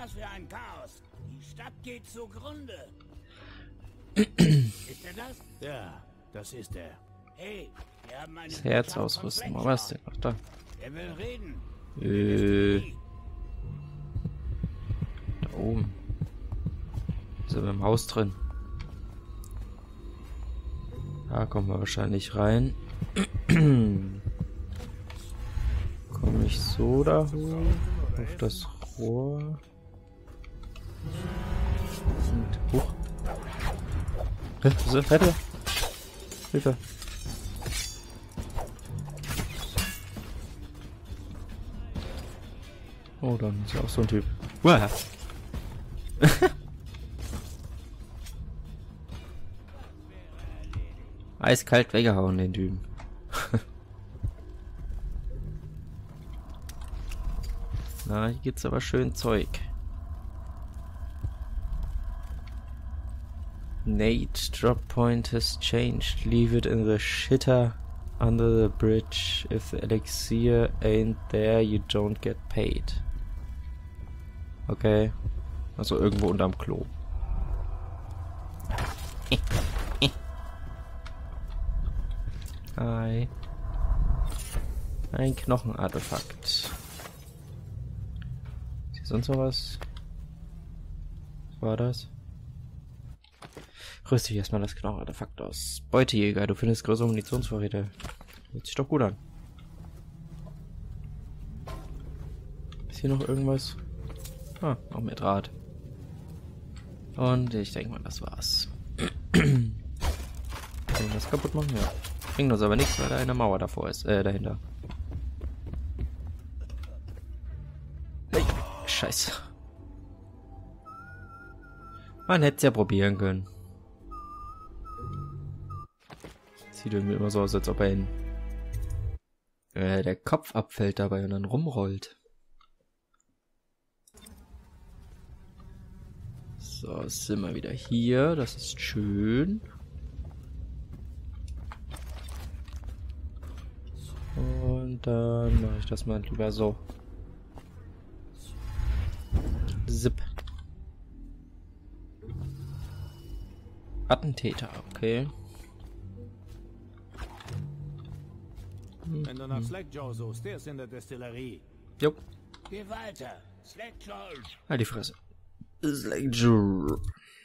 Was für ein Chaos. Die Stadt geht zugrunde. Ist er das? Ja, das ist er. Hey, wir haben einen Das Herz ausrüsten. Aber was ist denn? Ach, da. Er will reden. Da oben. Sind wir im Haus drin. Da kommen wir wahrscheinlich rein. Komme ich so da hoch? Auf das Rohr. Und hoch. Rette! Hilfe! Oh, dann ist ja auch so ein Typ. Uah. Eiskalt weggehauen, den Typen. Na, hier gibt's aber schön Zeug. Nate, drop point has changed. Leave it in the shitter under the bridge. If the elixir ain't there, you don't get paid. Okay. Also irgendwo unterm Klo. Hi. Ein Knochenartefakt. Ist hier sonst noch was? Was war das? Rüste ich erstmal das Knochenartefakt aus. Beutejäger, du findest größere Munitionsvorräte. Hört sich doch gut an. Ist hier noch irgendwas? Ah, noch mehr Draht. Und ich denke mal, das war's. Können wir das kaputt machen? Ja. Bringt uns aber nichts, weil da eine Mauer davor ist. Dahinter. Hey, Scheiße. Man hätte es ja probieren können. Sieht irgendwie immer so aus, als ob er ihn der Kopf abfällt dabei und dann rumrollt. So, jetzt sind wir wieder hier. Das ist schön. Und dann mache ich das mal lieber so. Zip. Attentäter, okay. Wenn du nach Slackjaw suchst, der ist in der Destillerie. Jo. Geh weiter. Slackjaw. Halt die Fresse. Slackjaw.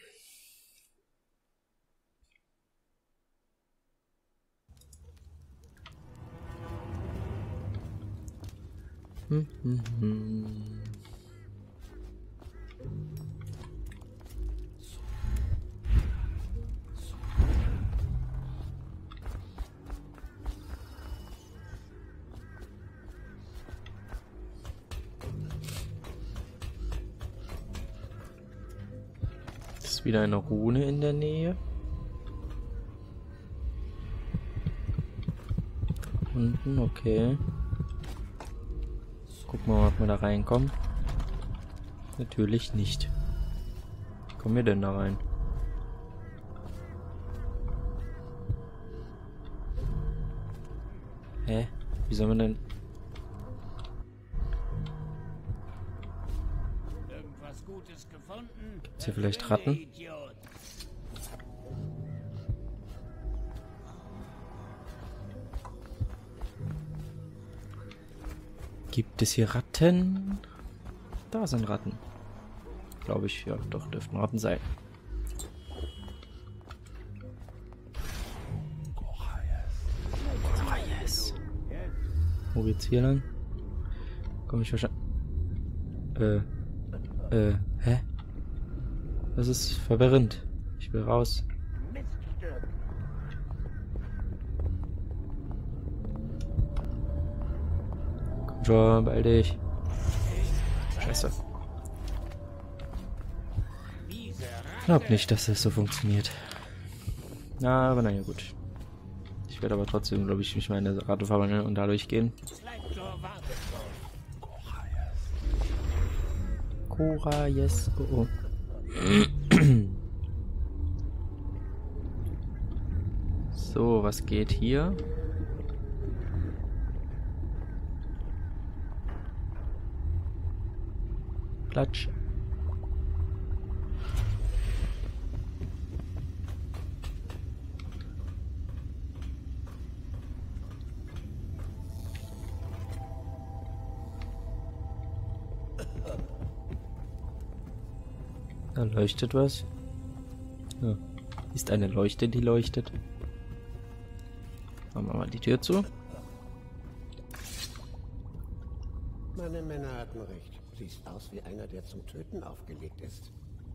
Ist wieder eine Rune in der Nähe. Unten, okay. Gucken wir mal, ob wir da reinkommen. Natürlich nicht. Wie kommen wir denn da rein? Hä? Wie soll man denn... Irgendwas Gutes gefunden? Gibt's hier vielleicht Ratten? Idiot. Gibt es hier Ratten? Da sind Ratten. Glaube ich, ja, doch, dürften Ratten sein. Yes. Wo geht's hier lang? Komm ich wahrscheinlich... hä? Das ist verwirrend. Ich will raus. Komm schon, beeil dich. Scheiße. Glaub nicht, dass das so funktioniert. Na, aber naja, gut. Ich werde aber trotzdem, glaube ich, mich mal in eine Ratte verwandeln und dadurch gehen. Cora, yes, oh. So, was geht hier? Klatsch. Da leuchtet was. Ja. Ist eine Leuchte, die leuchtet. Machen wir mal die Tür zu. Meine Männer hatten recht. Siehst aus wie einer, der zum Töten aufgelegt ist.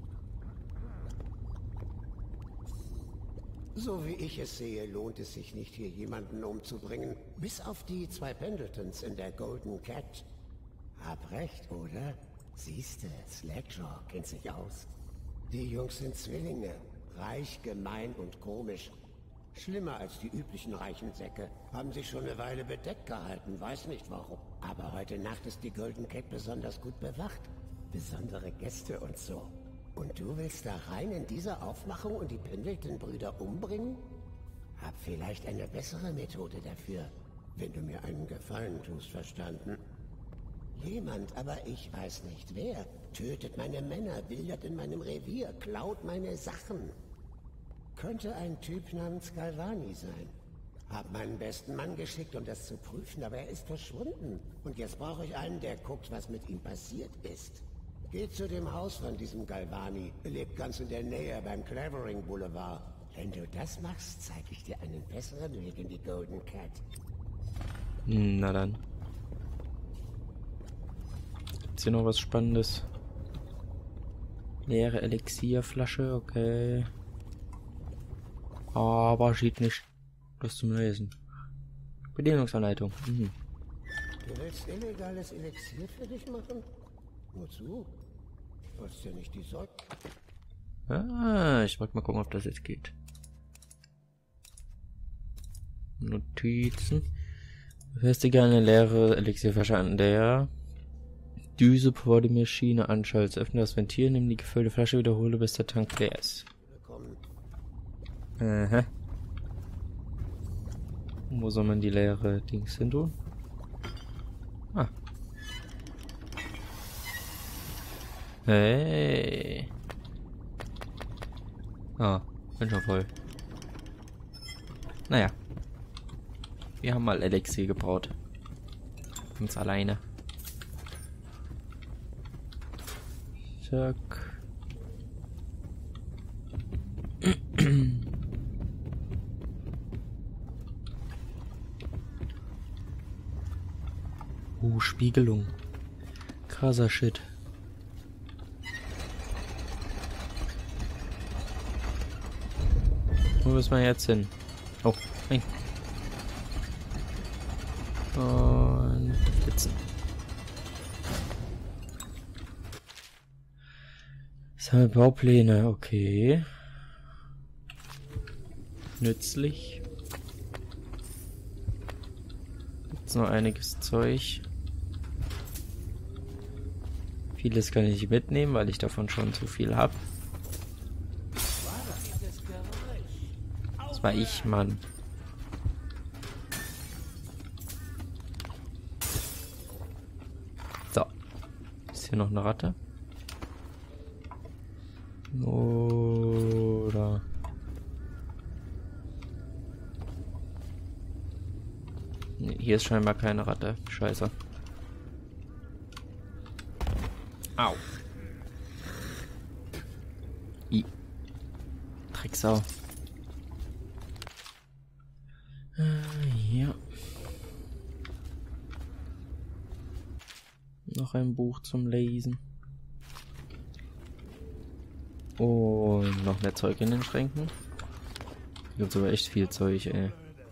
So wie ich es sehe, lohnt es sich nicht, hier jemanden umzubringen. Bis auf die 2 Pendletons in der Golden Cat. Hab recht, oder? Siehste, Slackjaw kennt sich aus. Die Jungs sind Zwillinge. Reich, gemein und komisch. Schlimmer als die üblichen reichen Säcke. Haben sich schon eine Weile bedeckt gehalten, weiß nicht warum. Aber heute Nacht ist die Golden Cat besonders gut bewacht. Besondere Gäste und so. Und du willst da rein in diese Aufmachung und die Pendleton-Brüder umbringen? Hab vielleicht eine bessere Methode dafür. Wenn du mir einen Gefallen tust, verstanden? Jemand, aber ich weiß nicht wer, tötet meine Männer, wildert in meinem Revier, klaut meine Sachen. Könnte ein Typ namens Galvani sein. Hab meinen besten Mann geschickt, um das zu prüfen, aber er ist verschwunden. Und jetzt brauche ich einen, der guckt, was mit ihm passiert ist. Geht zu dem Haus von diesem Galvani. Er lebt ganz in der Nähe beim Clavering Boulevard. Wenn du das machst, zeige ich dir einen besseren Weg in die Golden Cat. Na dann. Gibt's hier noch was Spannendes? Leere Elixierflasche, okay. Aber sieht nicht was zum Lesen. Bedienungsanleitung. Mhm. Du willst illegales Elixier für dich machen? Wozu? Wolltest ja nicht die Sorge. Ah, ich wollte mal gucken, ob das jetzt geht. Notizen. Befestige eine leere Elixierflasche an der Düse vor die Maschine anschalten. Öffne das Ventil, nimm die gefüllte Flasche, wiederhole, bis der Tank leer ist. Willkommen. Aha. Wo soll man die leere Dings hin tun? Ah. Hey. Ah, bin schon voll. Naja. Wir haben mal Elixier gebraut. Ganz alleine. Zack. Spiegelung. Krasser Shit. Wo müssen wir jetzt hin? Oh, hey. Und flitzen. Sammel Baupläne, okay. Nützlich. Gibt's noch einiges Zeug. Vieles kann ich mitnehmen, weil ich davon schon zu viel habe. Das war ich, Mann. So. Ist hier noch eine Ratte? Oder... Nee, hier ist scheinbar keine Ratte. Scheiße. Au. Drecksau. Hier. Noch ein Buch zum Lesen. Und noch mehr Zeug in den Schränken. Hier gibt aber echt viel Zeug, ey.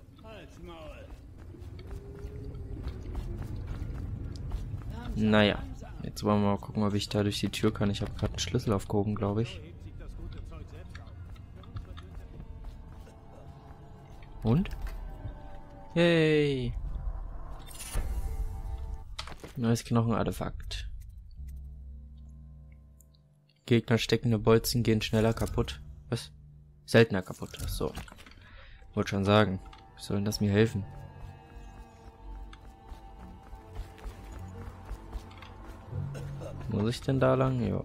Naja. Jetzt wollen wir mal gucken, ob ich da durch die Tür kann. Ich habe gerade einen Schlüssel aufgehoben, glaube ich. Und? Yay! Neues Knochenartefakt. Gegner steckende Bolzen gehen schneller kaputt. Was? Seltener kaputt. Ach so. Wollte schon sagen. Wie soll denn das mir helfen? Muss ich denn da lang? Ja.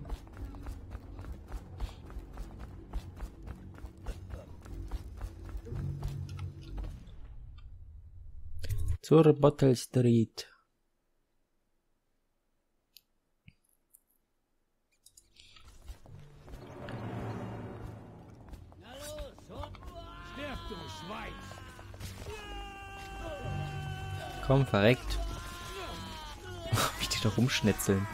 Zur Bottle Street. Schwein. Komm, verreckt. Wie die da rumschnetzeln.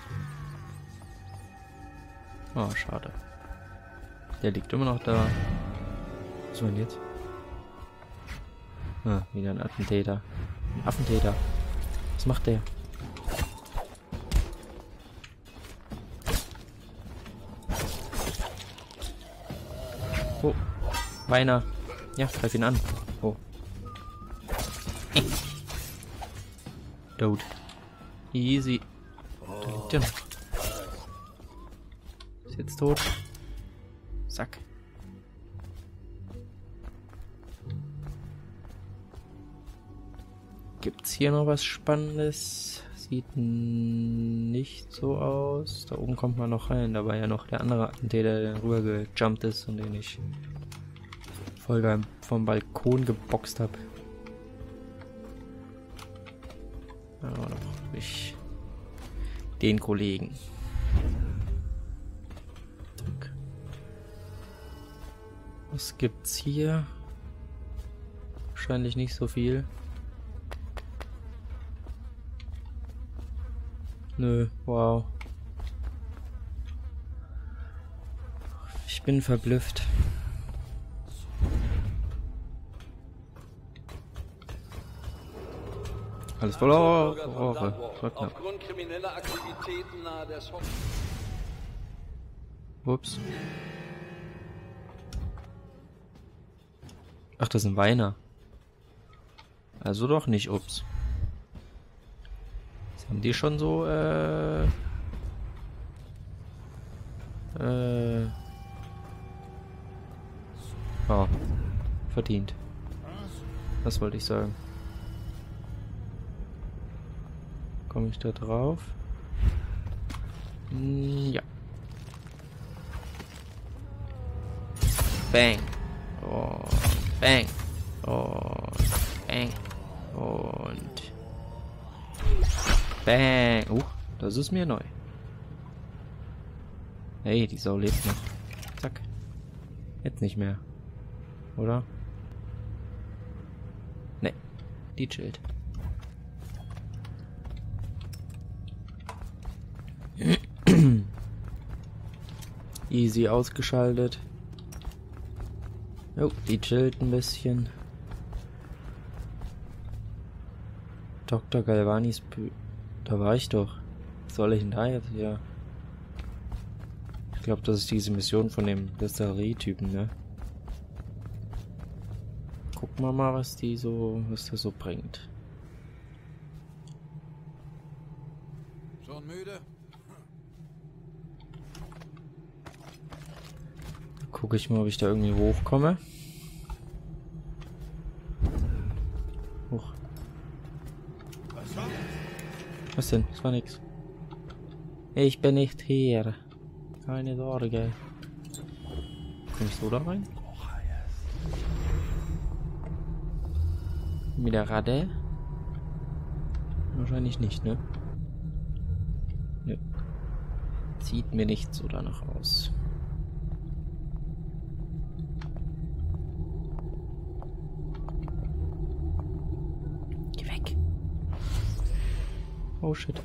Oh, schade. Der liegt immer noch da. Was war denn jetzt? Ah, wieder ein Attentäter. Ein Affentäter. Was macht der? Oh, Weiner. Ja, greif ihn an. Oh. Dude. Easy. Da liegt er noch. Ist jetzt tot. Zack. Gibt's hier noch was Spannendes? Sieht nicht so aus. Da oben kommt man noch rein. Da war ja noch der andere Attentäter, der rüber gejumpt ist und den ich voll vom Balkon geboxt habe. Aber da brauche ich den Kollegen. Zack. Was gibt's hier? Wahrscheinlich nicht so viel. Nö, wow. Ich bin verblüfft. Alles voller Rohre. Aufgrund krimineller Aktivitäten nahe der Ups. Ach, das ist ein Weiner. Also doch nicht, ups. Das haben die schon so, oh, verdient. Was wollte ich sagen? Komme ich da drauf? Ja. Bang. Und bang. Und bang. Und bang. Das ist mir neu. Hey, die Sau lebt noch. Zack. Jetzt nicht mehr. Oder? Ne. Die chillt. Easy ausgeschaltet. Oh, die chillt ein bisschen. Dr. Galvanis da war ich doch. Was soll ich denn da jetzt hier? Ich glaube, das ist diese Mission von dem Destillerie-Typen, ne? Gucken wir mal, was das so bringt. Schon müde? Gucke ich mal, ob ich da irgendwie hochkomme. Hoch. Was denn? Das war nix. Ich bin nicht hier. Keine Sorge. Komm ich so da rein? Mit der Radde? Wahrscheinlich nicht, ne? Ne. Sieht mir nicht so danach aus. Geh weg. Oh shit.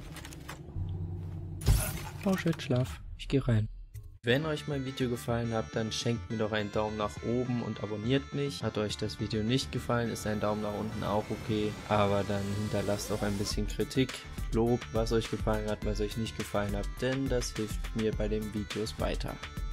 Oh shit, Schlaf. Ich gehe rein. Wenn euch mein Video gefallen hat, dann schenkt mir doch einen Daumen nach oben und abonniert mich. Hat euch das Video nicht gefallen, ist ein Daumen nach unten auch okay. Aber dann hinterlasst auch ein bisschen Kritik, Lob, was euch gefallen hat, was euch nicht gefallen hat, denn das hilft mir bei den Videos weiter.